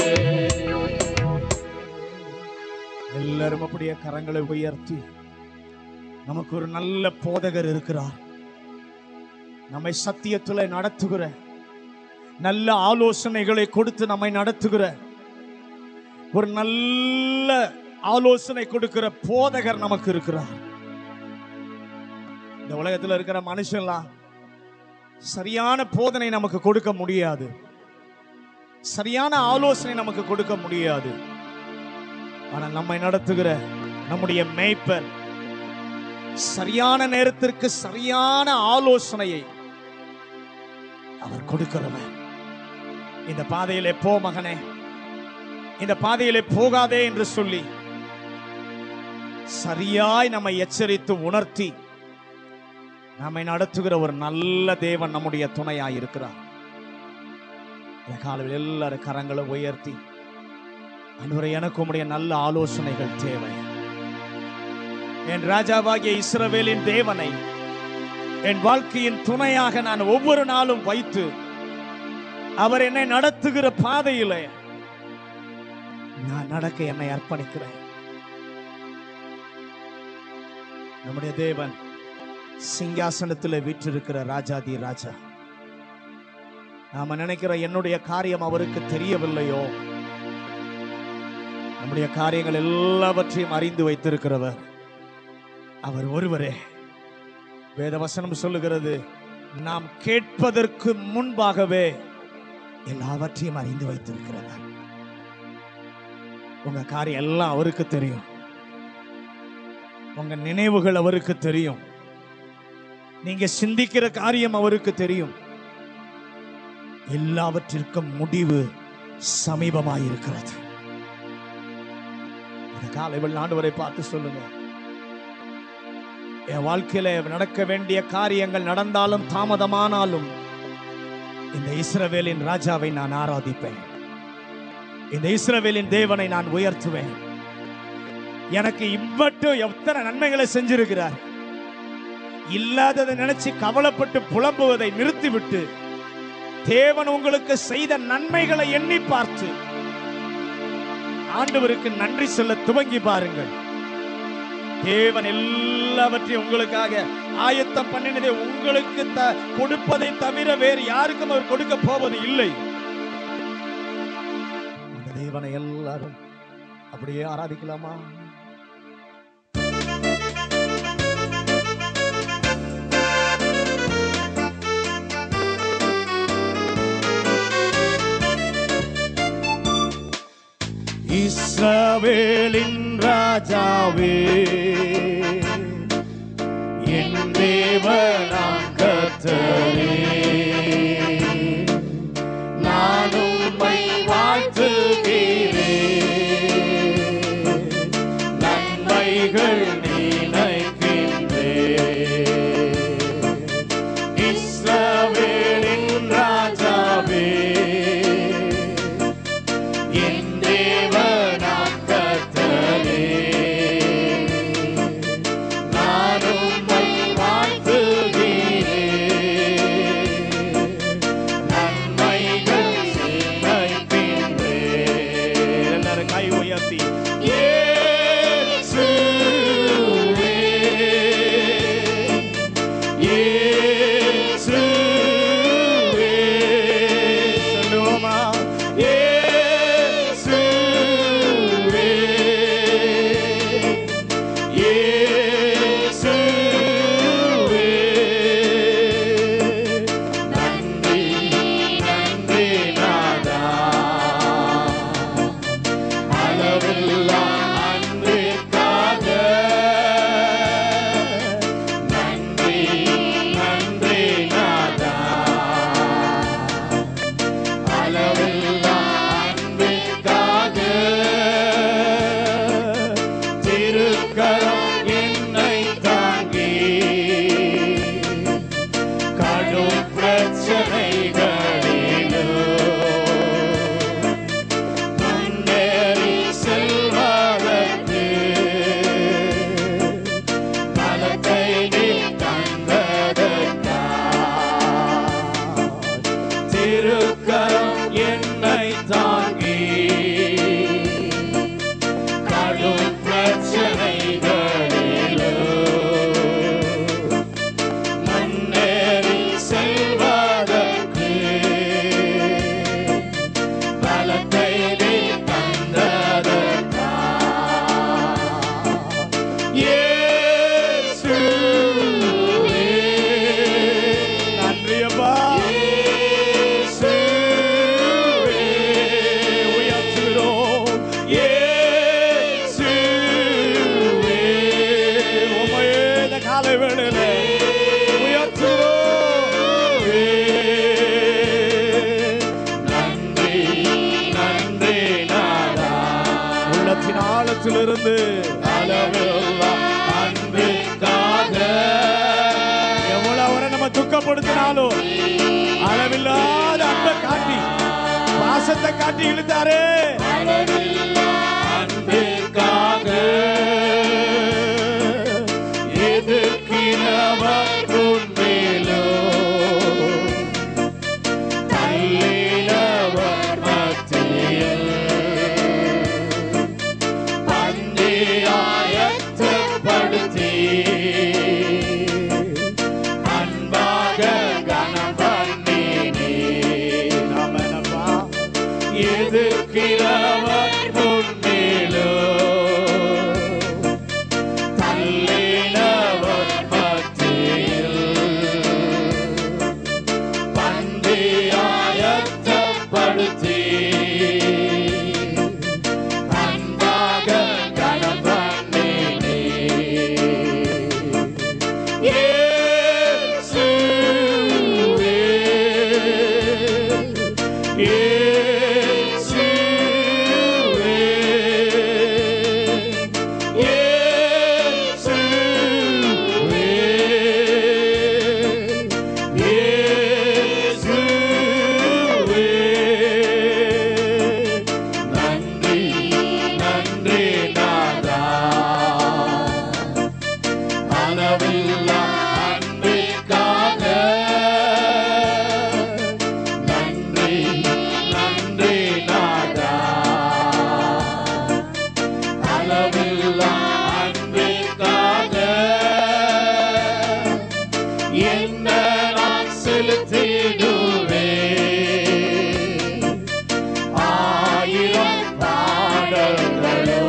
எல்லாரும் அப்படியே கரங்களை உயர்த்தி நமக்கு ஒரு நல்ல போதகர் இருக்கிறார். நம்மை சத்தியத்துல நடத்துகிற நல்ல ஆலோசனைகளை கொடுத்து நம்மை நடத்துகிற ஒரு நல்ல ஆலோசனை கொடுக்கிற போதகர் நமக்கு இருக்கிறார். இந்த உலகத்தில் இருக்கிற மனுஷன்லாம் சரியான போதனை நமக்கு கொடுக்க முடியாது, சரியான ஆலோசனை நமக்கு கொடுக்க முடியாது. ஆனால் நம்மை நடத்துகிற நம்முடைய மேய்ப்பர் சரியான நேரத்திற்கு சரியான ஆலோசனையை அவர் கொடுக்கிறவர். இந்த பாதையிலே போ மகனே, இந்த பாதையிலே போகாதே என்று சொல்லி சரியாய் நம்மை எச்சரித்து உணர்த்தி நம்மை நடத்துகிற ஒரு நல்ல தேவன் நம்முடைய துணையாய் இருக்கிறார். இந்த காலையில் எல்லாரும் கரங்களை உயர்த்தி, ஆண்டவரே எனக்கு உம்முடைய நல்ல ஆலோசனைகள் தேவை. என் ராஜாவாகிய இஸ்ரவேலின் தேவனை என் வாழ்க்கையின் துணையாக நான் ஒவ்வொரு நாளும் வைத்து அவர் என்னை நடத்துகிற பாதையிலே நான் நடக்க என்னை அர்ப்பணிக்கிறேன். நம்முடைய தேவன் சிங்காசனத்தில் வீற்றிருக்கிற ராஜாதி ராஜா. நாம நினைக்கிற என்னுடைய காரியம் அவருக்கு தெரியவில்லையோ, நம்முடைய காரியங்கள் எல்லாவற்றையும் அறிந்து வைத்திருக்கிறவர் அவர் ஒருவரே. வேதவசனம் சொல்லுகிறது, நாம் கேட்பதற்கு முன்பாகவே எல்லாவற்றையும் அறிந்து வைத்திருக்கிறவர். உங்க காரியம் எல்லாம் அவருக்கு தெரியும், உங்க நினைவுகள் அவருக்கு தெரியும், நீங்க சிந்திக்கிற காரியம் அவருக்கு தெரியும். எல்லாவற்றிற்கும் முடிவு சமீபமாயிருக்கிறது. இந்த காலையில் ஆண்டவரை பார்த்து சொல்லுங்க, என் வாழ்க்கையில நடக்க வேண்டிய காரியங்கள் நடந்தாலும் தாமதமானாலும் இந்த இஸ்ரவேலின் ராஜாவை நான் ஆராதிப்பேன், இந்த இஸ்ரவேலின் தேவனை நான் உயர்த்துவேன். எனக்கு இவ்வட்டும் எத்தனை நன்மைகளை செஞ்சிருக்கிறார், இல்லாததை நினைச்சு கவலைப்பட்டு புலம்புவதை நிறுத்திவிட்டு தேவன் உங்களுக்கு செய்த நன்மைகளை எண்ணி பார்த்து ஆண்டவருக்கு நன்றி சொல்ல துவங்கி பாருங்கள். தேவன் எல்லாவற்றையும் உங்களுக்காக ஆயத்தம் பண்ணினதை உங்களுக்கு கொடுப்பதை தவிர வேறு யாருக்கும் அவர் கொடுக்க போவது இல்லை. அந்த தேவனை எல்லாரும் அப்படியே ஆராதிக்கலாமா? இஸ்ரவேலின் ராஜாவே, என் தேவனாம் கர்த்தரே, நான் உம்மை வாழ்த்துகிறேன், நன்மைகள் நினைக்கின்றேன். இஸ்ரவேலின் ராஜாவே, என் தேவனாம் கர்த்தரே, உள்ளத்திலிருந்து அளவில்லா அன்பிற்காக எவ்வளவு அவரை நம்ம துக்கப்படுத்தினாலும் அளவில்லாத அன்பை காட்டி பாசத்தை காட்டி இழுத்தாரே. அளவில்லா அன்பிற்காக எதிர்க்கிறவர் உன்மேலோ தள்ளினவர் மத்தியில் பந்தியாயத்தப்படுத்தி அன்பாக கனம் பண்ணினே. நாமனப்பா எதிர்க்கிறவர் உன்மேலோ தள்ளினவர் மத்தியில் பந்தியாயத்தப்படுத்தி அன்பாக கனம் பண்ணினே. இயேசுவே, இயேசுவே, இயேசுவே, இயேசுவே. நன்றி நன்றி நாதா, அளவில்லா அன்பிற்காக நன்றி நன்றி நாதா, அளவில்லா அன்பிற்காக என்ன நான் செலுத்திடுவேன் ஆயிரம் பாடல்களோ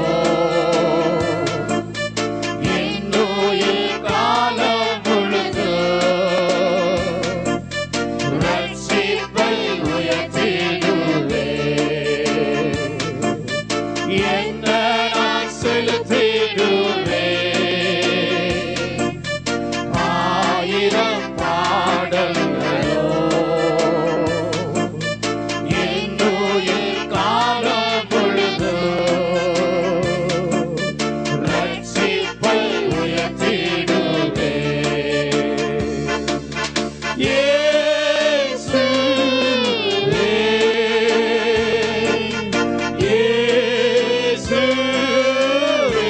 என்னுயிர் காலம் முழுதும் ரட்சிப்பை உயர்த்திடுவேன். என்ன நான் செலுத்திடுவேன் ஆயிரம் பாடல்களோ என்னுயிர் காலம் முழுதும் ரட்சிப்பை உயர்த்திடுவேன். இயேசுவே, இயேசுவே,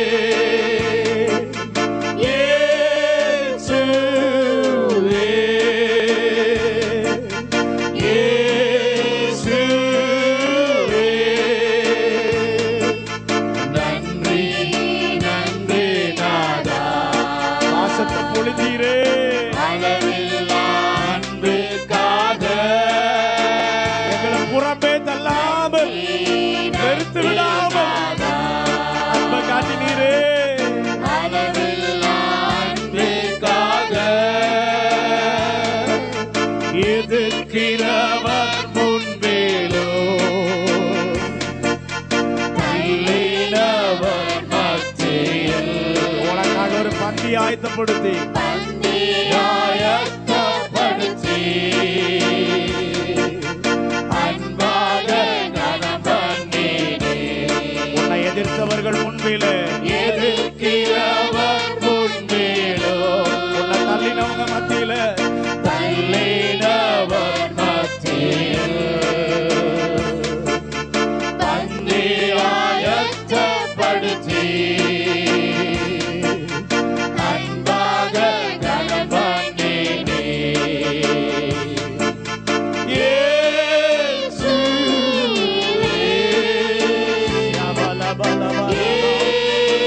இயேசுவே, இயேசுவே. நன்றி நன்றி நாதா, பாசத்தை பொழிந்தீரே. அளவில்லா அன்பிற்காக எங்களை புறம்பே தள்ளாமல் வெறுத்து விடாமல் அன்பை காட்டினீரே. அளவில்லா அன்பிற்காக எதிர்க்கிறவர் முன்வேலோ தள்ளினவர் மத்தியில் உனக்காக ஒரு பந்தி ஆயத்தப்படுத்தி பந்தியாயத்தப்படுத்தி அன்பாக கனம் பண்ணினே. உன்னை எதிர்த்தவர்கள் முன்பிலே எதிர்க்கிறவர் முன்மேலோ உன்னை தள்ளினவங்க மத்தியில தள்ளினவர் மத்தியில் பந்தியாயத்தப்படுத்தி அன்பாக கனம் பண்ணினே. இயேசுவே, பல பல பல இயேசுவே,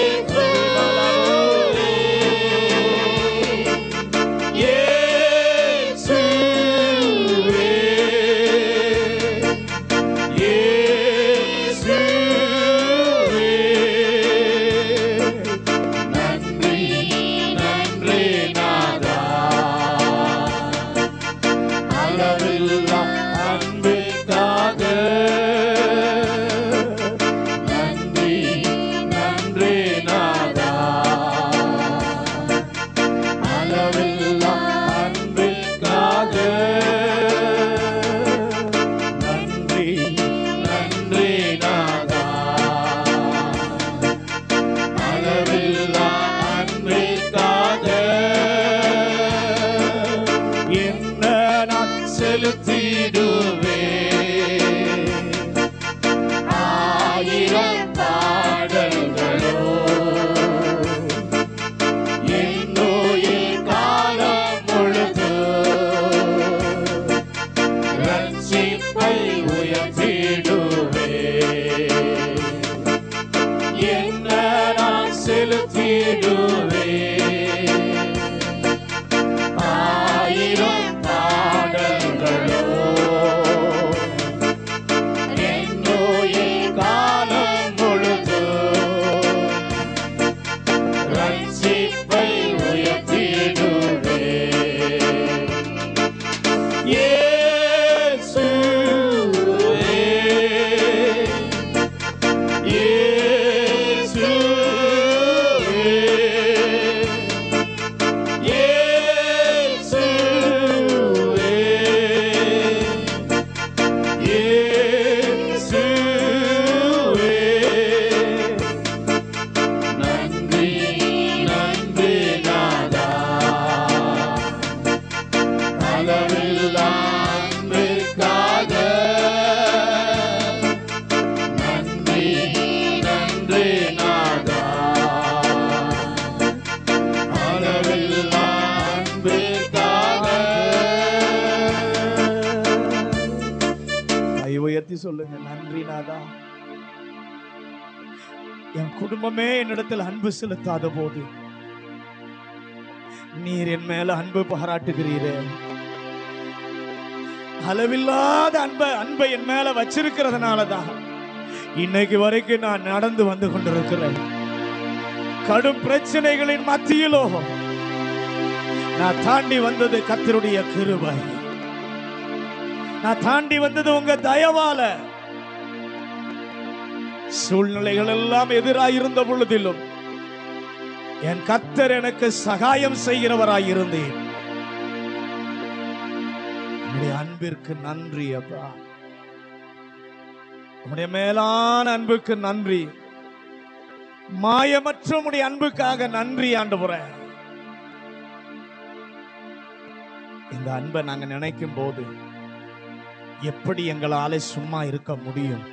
சொல்லுங்க. நன்றி நாதா. என் குடும்பமே என்னிடத்தில் அன்பு செலுத்தாத போது நீர் என் மேல அன்பு பாராட்டுகிறீரே. அளவில்லாத அன்பை அன்பை என் மேல வச்சிருக்கிறதுனாலதான் இன்னைக்கு வரைக்கும் நான் நடந்து வந்து கொண்டிருக்கிறேன். கடும் பிரச்சனைகளின் மத்தியிலோ நான் தாண்டி வந்தது கர்த்தருடைய கிருபை. நான் தாண்டி வந்தது உங்க தயவால. சூழ்நிலைகள் எல்லாம் எதிராயிருந்த பொழுதிலும் என் கர்த்தர் எனக்கு சகாயம் செய்கிறவராய் இருந்தேன். உம்முடைய அன்பிற்கு நன்றி அப்பா. உம்முடைய மேலான அன்புக்கு நன்றி. மாயமற்ற உம்முடைய அன்புக்காக நன்றி ஆண்டவரே. இந்த அன்பை நாங்க நினைக்கும் போது எப்படி எங்களால சும்மா இருக்க முடியும்?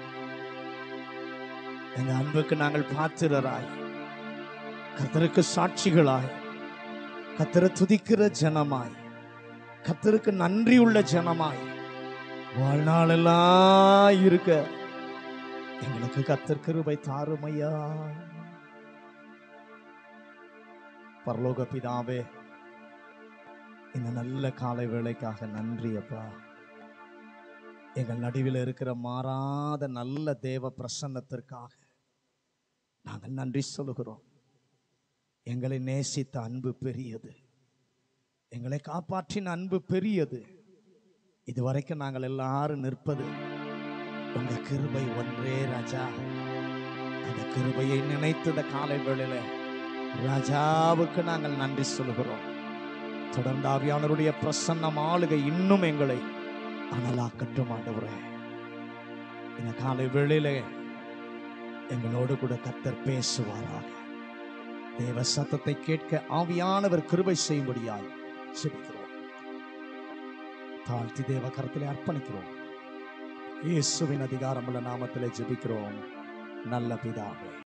இந்த அன்புக்கு நாங்கள் பாத்திரராய், கர்த்தருக்கு சாட்சிகளாய், கர்த்தரை துதிக்கிற ஜனமாய், கர்த்தருக்கு நன்றி உள்ள ஜனமாய் வாழ்நாளெல்லாம் இருக்க எங்களுக்கு கர்த்தர் கிருபை தாருமையா. பரலோக பிதாவே, இந்த நல்ல காலை வேளைக்காக நன்றி அப்பா. எங்கள் நடுவில் இருக்கிற மாறாத நல்ல தேவ பிரசன்னத்திற்காக நாங்கள் நன்றி சொல்லுகிறோம். எங்களை நேசித்த அன்பு பெரியது, எங்களை காப்பாற்றின அன்பு பெரியது. இதுவரைக்கும் நாங்கள் எல்லாரும் நிற்பது உங்க கிருபை ஒன்றே ராஜா. அந்த கிருபையை நினைத்து இந்த காலை வேளையில ராஜாவுக்கு நாங்கள் நன்றி சொல்லுகிறோம். தொடர்ந்து ஆவியானவருடைய பிரசன்னம் ஆளுகை இன்னும் எங்களை அனலாக்கட்டும் ஆண்டவரே. இந்த காலை வேளையில எங்களோடு கூட கர்த்தர் பேசுவாராக. தேவ சத்தத்தை கேட்க ஆவியானவர் கிருபை செய்யும்படியாய் ஜெபிக்கிறோம். தாழ்த்தி தேவ கரத்திலே அர்ப்பணிக்கிறோம். இயேசுவின் அதிகாரமுள்ள நாமத்திலே ஜெபிக்கிறோம் நல்ல பிதாவே.